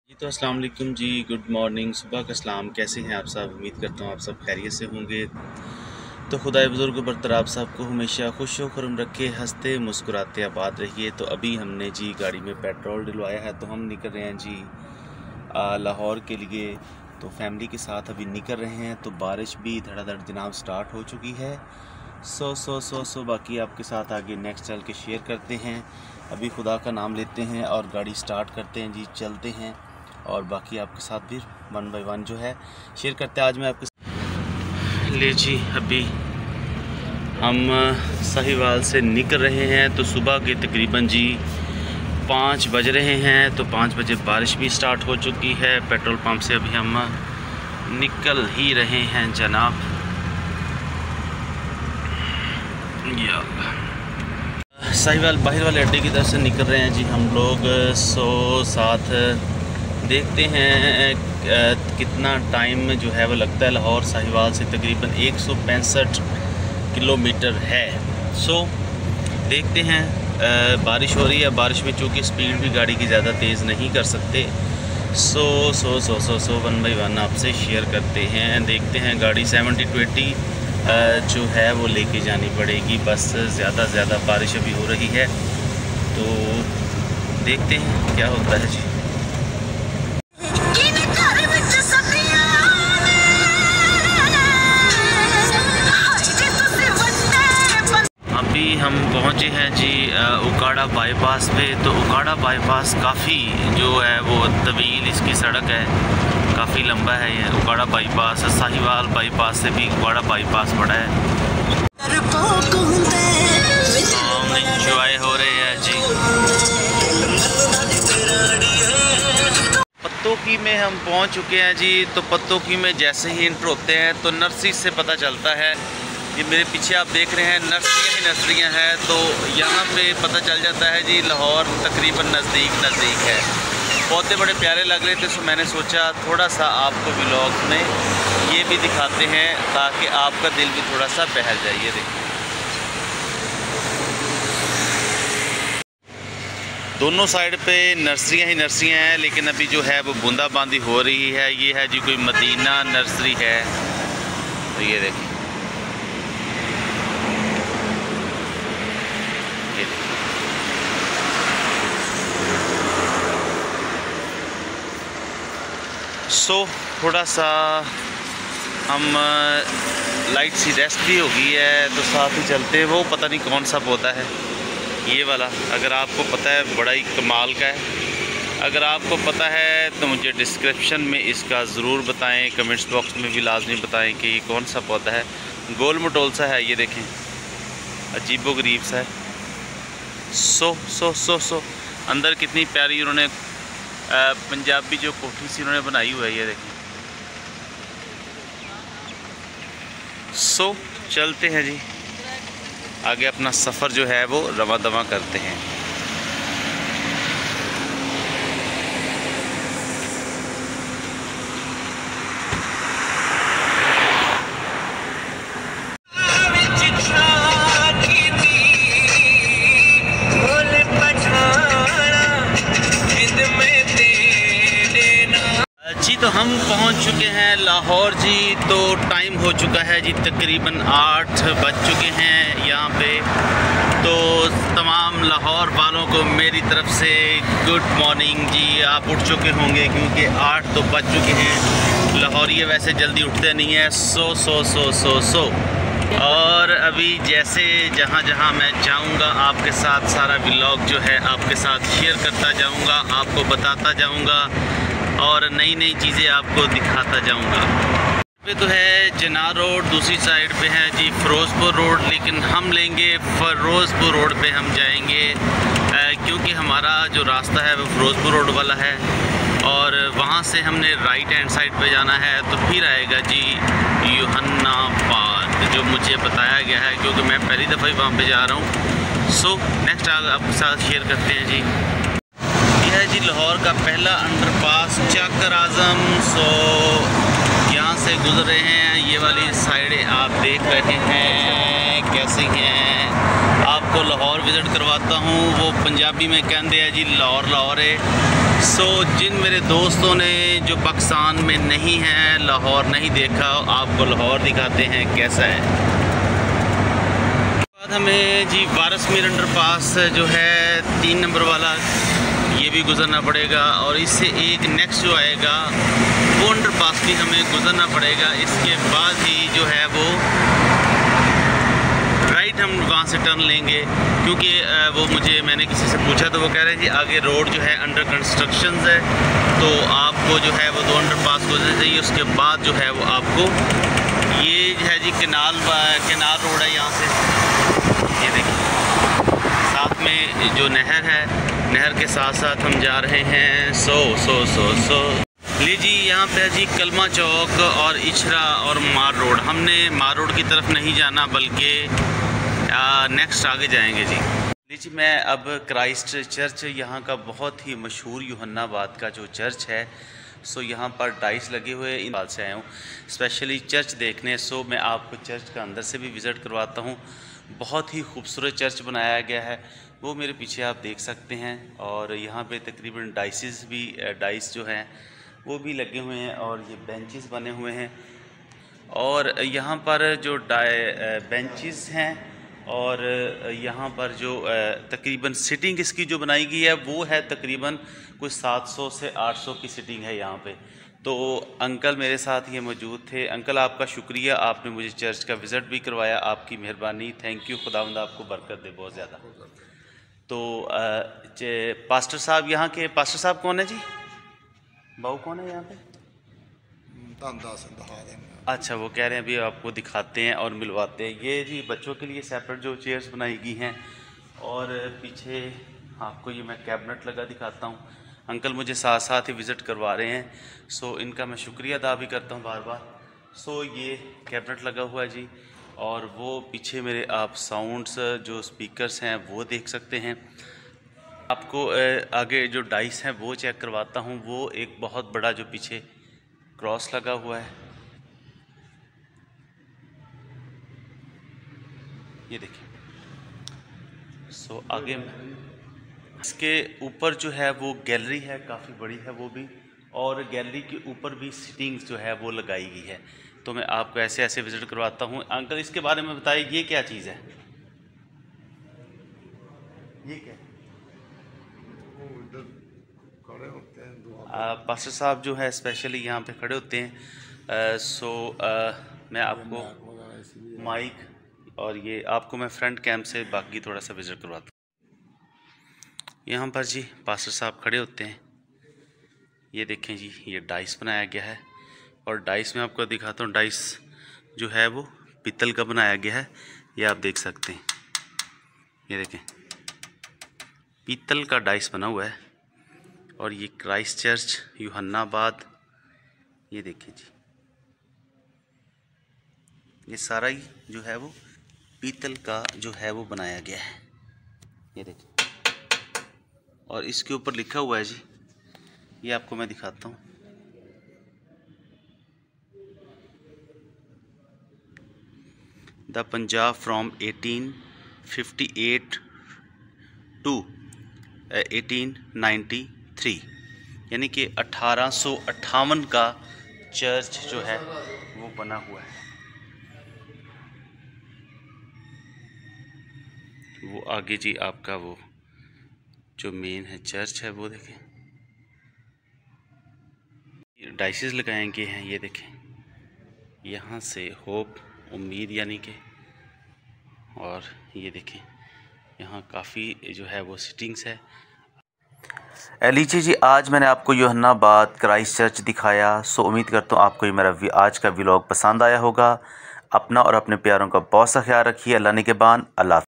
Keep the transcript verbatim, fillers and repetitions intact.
जी तो अस्सलाम वालेकुम जी, गुड मॉर्निंग, सुबह का सलाम। कैसे हैं आप सब? उम्मीद करता हूँ आप सब खैरियत से होंगे। तो खुदाए बुज़ुर्ग बरतर आप सबको हमेशा खुश व खुर्म रखे, हंसते मुस्कुराते आबाद रहिए। तो अभी हमने जी गाड़ी में पेट्रोल डलवाया है, तो हम निकल रहे हैं जी लाहौर के लिए। तो फैमिली के साथ अभी निकल रहे हैं। तो बारिश भी धड़ाधड़ जनाब स्टार्ट हो चुकी है। सो सो सो सो बाकी आपके साथ आगे नेक्स्ट चल के शेयर करते हैं। अभी खुदा का नाम लेते हैं और गाड़ी स्टार्ट करते हैं जी, चलते हैं और बाकी आपके साथ भी वन बाय वन जो है शेयर करते हैं। आज मैं आपके ले जी अभी हम साहिवाल से निकल रहे हैं। तो सुबह के तकरीबन जी पाँच बज रहे हैं। तो पाँच बजे बारिश भी स्टार्ट हो चुकी है। पेट्रोल पंप से अभी हम निकल ही रहे हैं जनाब। या साहिवाल बाहर वाले अड्डे की तरफ से निकल रहे हैं जी हम लोग। सो साथ देखते हैं कितना टाइम जो है वो लगता है। लाहौर साहिवाल से तकरीबन एक सौ पैंसठ किलोमीटर है। सो देखते हैं। बारिश हो रही है, बारिश में चूँकि स्पीड भी गाड़ी की ज़्यादा तेज़ नहीं कर सकते। So so so so so one by one आपसे शेयर करते हैं। देखते हैं गाड़ी सेवेंटी ट्वेंटी जो है वो लेके जानी पड़ेगी। बस ज़्यादा से ज़्यादा बारिश अभी हो रही है, तो देखते हैं क्या होता है जी। अभी हम पहुंचे हैं जी उकाड़ा बाईपास पे। तो उकाड़ा बाईपास काफ़ी जो है वो तवील इसकी सड़क है, काफ़ी लंबा है ये उकाड़ा बाईपास। साहिवाल बाईपास से भी उकाड़ा बाईपास बड़ा है। हम इंजॉय हो रहे हैं जी। पत्तोकी में हम पहुंच चुके हैं जी। तो पत्तोकी में जैसे ही इंटर होते हैं तो नर्सरी से पता चलता है। ये मेरे पीछे आप देख रहे हैं नर्सरियाँ ही नर्सरियाँ हैं। तो यहाँ पे पता चल जाता है जी लाहौर तकरीबन नज़दीक नज़दीक है। पौधे बड़े प्यारे लग रहे थे, तो मैंने सोचा थोड़ा सा आपको व्लॉग में ये भी दिखाते हैं ताकि आपका दिल भी थोड़ा सा बहल जाए। ये देखिए दोनों साइड पे नर्सरियाँ ही नर्सरियाँ हैं, लेकिन अभी जो है वो बूंदाबांदी हो रही है। ये है जी कोई मदीना नर्सरी है। तो ये देखिए सो so, थोड़ा सा हम लाइट सी रेस्ट भी हो गई है, तो साथ ही चलते हैं। वो पता नहीं कौन सा पौधा है ये वाला, अगर आपको पता है बड़ा ही कमाल का है। अगर आपको पता है तो मुझे डिस्क्रिप्शन में इसका ज़रूर बताएं, कमेंट्स बॉक्स में भी लाजमी बताएं कि ये कौन सा पौधा है। गोल मटोल सा है, ये देखें अजीबो गरीब सा है। सो सो सो सो अंदर कितनी प्यारी उन्होंने पंजाबी जो कोठी सी उन्होंने बनाई हुई है, ये देखें। सो चलते हैं जी आगे, अपना सफ़र जो है वो रवा दवा करते हैं। तो हम पहुंच चुके हैं लाहौर जी। तो टाइम हो चुका है जी तकरीबन आठ बज चुके हैं यहाँ पे। तो तमाम लाहौर वालों को मेरी तरफ से गुड मॉर्निंग जी। आप उठ चुके होंगे क्योंकि आठ तो बज चुके हैं। लाहौरिये वैसे जल्दी उठते नहीं हैं। सो सो सो सो सो और अभी जैसे जहाँ जहाँ मैं जाऊँगा आपके साथ सारा व्लॉग जो है आपके साथ शेयर करता जाऊँगा, आपको बताता जाऊँगा और नई नई चीज़ें आपको दिखाता जाऊंगा। पे तो है जना रोड, दूसरी साइड पे है जी फ़िरोज़पुर रोड, लेकिन हम लेंगे फ़िरोज़पुर रोड पे हम जाएंगे क्योंकि हमारा जो रास्ता है वो फ़िरोज़पुर रोड वाला है और वहाँ से हमने राइट हैंड साइड पे जाना है। तो फिर आएगा जी यूहन्नाबाद, जो मुझे बताया गया है क्योंकि मैं पहली दफ़ा ही वहाँ पे जा रहा हूँ। सो नेक्स्ट आपके साथ शेयर करते हैं जी। है जी लाहौर का पहला अंडरपास चक्कर आज़म। सो यहाँ से गुजर रहे हैं। ये वाली साइडें आप देख रहे हैं कैसी हैं। आपको लाहौर विज़िट करवाता हूँ। वो पंजाबी में कहते हैं जी लाहौर लाहौर है। सो so, जिन मेरे दोस्तों ने जो पाकिस्तान में नहीं हैं, लाहौर नहीं देखा, आपको लाहौर दिखाते हैं कैसा है। बाद हमें जी वारस मीर अंडर पास जो है तीन नंबर वाला, ये भी गुज़रना पड़ेगा और इससे एक नेक्स्ट जो आएगा वो अंडर पास भी हमें गुज़रना पड़ेगा। इसके बाद ही जो है वो राइट हम वहाँ से टर्न लेंगे, क्योंकि वो मुझे मैंने किसी से पूछा तो वो कह रहे हैं जी आगे रोड जो है अंडर कंस्ट्रक्शन है, तो आपको जो है वो दो अंडर पास गुजरना चाहिए। उसके बाद जो है वो आपको ये जो है जी केनाल केनाल रोड है, यहाँ से ये देखिए साथ में जो नहर है, नहर के साथ साथ हम जा रहे हैं सो सो सो सो लीजिए यहाँ पे जी कलमा चौक और इचरा और मार रोड। हमने मार रोड की तरफ नहीं जाना बल्कि नेक्स्ट आगे जाएंगे जी। लीजिए मैं अब क्राइस्ट चर्च, यहाँ का बहुत ही मशहूर यूहन्नाबाद का जो चर्च है, सो यहाँ पर डाइस लगे हुए इन बात से आया हूँ स्पेशली चर्च देखने। सो मैं आपको चर्च का अंदर से भी विज़िट करवाता हूँ। बहुत ही खूबसूरत चर्च बनाया गया है, वो मेरे पीछे आप देख सकते हैं। और यहाँ पे तकरीबन डाइसिस भी डाइस जो हैं वो भी लगे हुए हैं और ये बेंचेस बने हुए हैं। और यहाँ पर जो डाई बेंचेस हैं और यहाँ पर जो तकरीबन सिटिंग इसकी जो बनाई गई है वो है तकरीबन कुछ सात सौ से आठ सौ की सिटिंग है यहाँ पे। तो अंकल मेरे साथ ये मौजूद थे। अंकल आपका शुक्रिया, आपने मुझे चर्च का विज़िट भी करवाया, आपकी मेहरबानी, थैंक यू। खुदावंद आपको बरकत दे बहुत ज़्यादा। तो पास्टर साहब यहाँ के पास्टर साहब कौन है जी? बाऊ कौन है यहाँ पे? अच्छा, वो कह रहे हैं अभी आपको दिखाते हैं और मिलवाते हैं। ये जी बच्चों के लिए सेपरेट जो चेयर्स बनाई गई हैं और पीछे आपको ये मैं कैबिनेट लगा दिखाता हूँ। अंकल मुझे साथ साथ ही विज़िट करवा रहे हैं, सो इनका मैं शुक्रिया अदा भी करता हूँ बार बार। सो ये कैबिनेट लगा हुआ है जी, और वो पीछे मेरे आप साउंड्स जो स्पीकर्स हैं वो देख सकते हैं। आपको आगे जो डाइस हैं वो चेक करवाता हूँ। वो एक बहुत बड़ा जो पीछे क्रॉस लगा हुआ है, ये देखिए। सो आगे इसके ऊपर जो है वो गैलरी है, काफ़ी बड़ी है वो भी, और गैलरी के ऊपर भी सीटिंग्स जो है वो लगाई गई है। तो मैं आपको ऐसे ऐसे विज़िट करवाता हूँ। अंकल इसके बारे में बताइए, ये क्या चीज़ है? ये क्या खड़े होते हैं पास्टर साहब जो है स्पेशली यहाँ पे खड़े होते हैं। आ, सो आ, मैं आपको माइक और ये आपको मैं फ्रंट कैम से बाकी थोड़ा सा विज़िट करवाता हूँ। यहाँ पर जी पास्टर साहब खड़े होते हैं। ये देखें जी, ये डाइस बनाया गया है और डाइस में आपको दिखाता हूँ। डाइस जो है वो पीतल का बनाया गया है, ये आप देख सकते हैं। ये देखें पीतल का डाइस बना हुआ है। और ये क्राइस्ट चर्च यूहन्नाबाद, ये देखिए जी, ये सारा ही जो है वो पीतल का जो है वो बनाया गया है, ये देखिए। और इसके ऊपर लिखा हुआ है जी, ये आपको मैं दिखाता हूँ। The Punjab from eighteen fifty eight to eighteen ninety three, यानी कि अठारह सौ अट्ठावन का चर्च जो है वो बना हुआ है। वो आगे जी आपका वो जो मेन है चर्च है वो देखें, डाइसेस लगाए गए हैं। ये देखें यहाँ से होप, उम्मीद यानी कि, और ये देखें यहाँ काफ़ी जो है वो सिटिंग्स है। लीजिए जी, आज मैंने आपको यूहन्नाबाद क्राइस्ट चर्च दिखाया। सो उम्मीद करता हूँ आपको ये मेरा आज का व्लॉग पसंद आया होगा। अपना और अपने प्यारों का बहुत सा ख्याल रखिए। अल्लाह निगहबान। अल्लाह।